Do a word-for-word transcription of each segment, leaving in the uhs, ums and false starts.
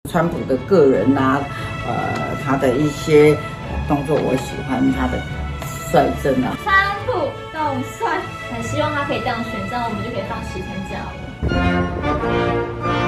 川普的个人啊，呃，他的一些动作我喜欢，他的率真啊。 川普动算，很希望他可以当选，这样我们就可以放十天假了。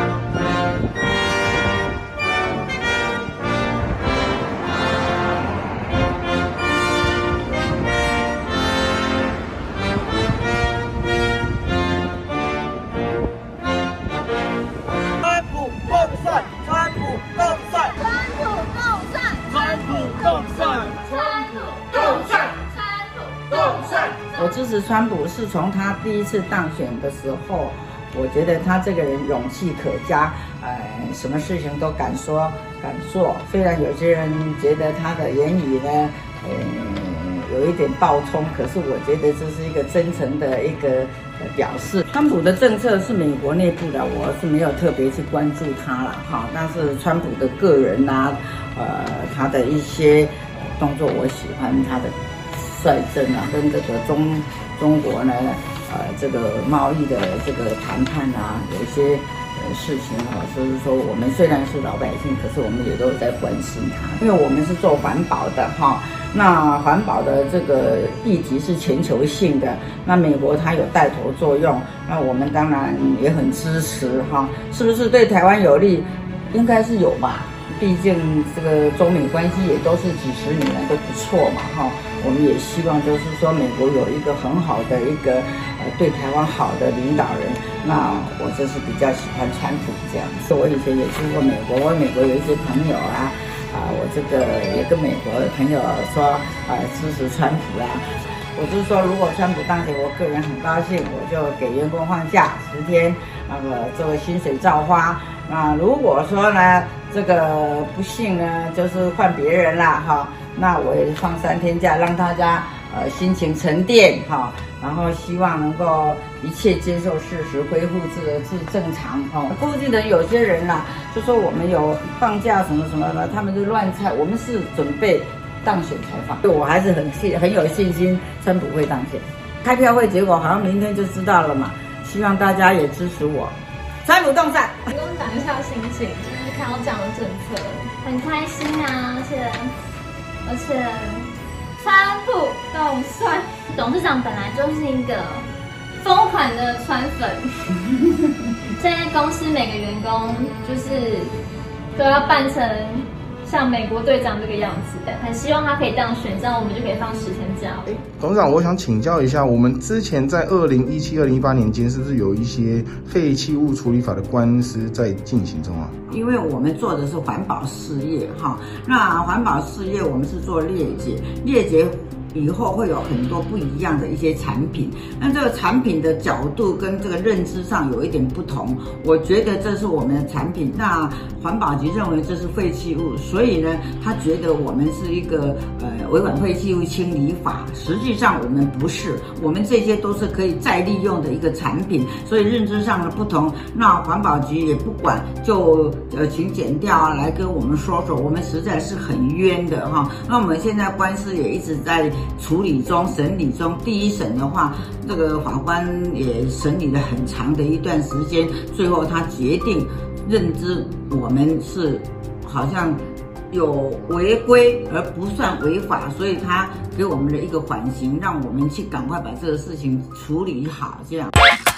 我支持川普是从他第一次当选的时候，我觉得他这个人勇气可嘉，呃，什么事情都敢说敢做。虽然有些人觉得他的言语呢，呃，有一点暴冲，可是我觉得这是一个真诚的一个表示。川普的政策是美国内部的，我是没有特别去关注他了哈。但是川普的个人啊，呃，他的一些动作我喜欢，他的率真啊，跟这个中中国呢，呃，这个贸易的这个谈判啊，有一些呃事情啊，就是说我们虽然是老百姓，可是我们也都有在关心它，因为我们是做环保的哈。那环保的这个议题是全球性的，那美国它有带头作用，那我们当然也很支持哈。是不是对台湾有利？应该是有吧。毕竟这个中美关系也都是几十年来都不错嘛，哈，我们也希望就是说美国有一个很好的一个呃对台湾好的领导人，那我就是比较喜欢川普这样子。我以前也去过美国，我美国有一些朋友啊，啊，我这个也跟美国的朋友说，啊，支持川普啦。我就是说，如果川普当选，我个人很高兴，我就给员工放假十天，那个作为薪水照花。那如果说呢，这个不幸呢，就是换别人啦哈，那我也放三天假，让大家呃心情沉淀哈，然后希望能够一切接受事实，恢复自自正常哈。估计的有些人啦，就说我们有放假什么什么的，他们就乱猜，我们是准备当选才放。我还是很信很有信心，川普会当选。开票会结果好像明天就知道了嘛，希望大家也支持我。川普动算， 跟我讲一下心情，就是看到这样的政策，很开心啊，而且而且川普动算，董事长本来就是一个疯狂的川粉，现在公司每个员工就是都要扮成像美国队长这个样子，很希望他可以当选，这样我们就可以放十天假。 董事长，我想请教一下，我们之前在二零一七、二零一八年间，是不是有一些废弃物处理法的官司在进行中啊？ 因为我们做的是环保事业哈，那环保事业我们是做裂解，裂解以后会有很多不一样的一些产品，那这个产品的角度跟这个认知上有一点不同，我觉得这是我们的产品，那环保局认为这是废弃物，所以呢，他觉得我们是一个呃违反废弃物清理法，实际上我们不是，我们这些都是可以再利用的一个产品，所以认知上的不同，那环保局也不管，就呃请检调啊来跟我们说说，我们实在是很冤的哈，那我们现在官司也一直在处理中、审理中，第一审的话，这个法官也审理了很长的一段时间，最后他决定认知我们是好像有违规而不算违法，所以他给我们的一个缓刑，让我们去赶快把这个事情处理好，这样。